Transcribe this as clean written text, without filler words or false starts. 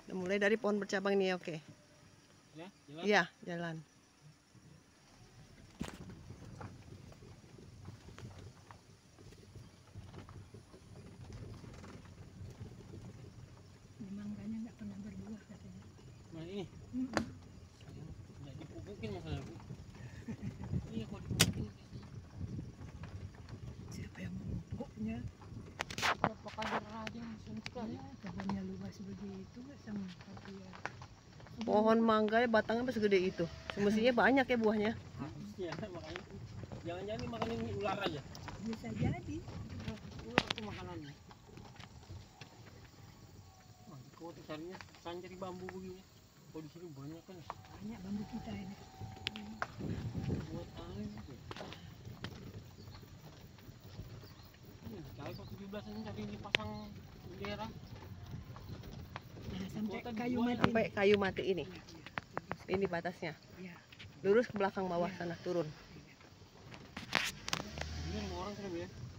Udah mulai dari pohon bercabang nih, oke. Ya, jalan. Iya, jalan. Ini mangganya nggak pernah berbuah katanya. Nah ini, Hmm. nggak dipupukin masalah bu. Iya kalau dipupukin. Siapa yang memupuknya? Berapa kadar aja suntik aja. Ya, kebunnya luas begitu nggak sempat dia. Pohon mangga batangnya pas segede itu. Semestinya banyak ya buahnya. Harusnya makanya jangan-jangan ini makan ini ular aja. Bisa jadi. Ular tuh makanannya. Wah, kau tuh carinya cari bambu begini. Kalau di sini banyak kan. Banyak bambu kita ini. Buat aneh gitu. Ini cari kok 17 ini cari dipasang bendera. Nah, sampai Kota kayu dibuat mati. Sampai kayu mati ini. Ini batasnya. Ya. Lurus ke belakang bawah sana turun. Ini 5 orang sudah ya.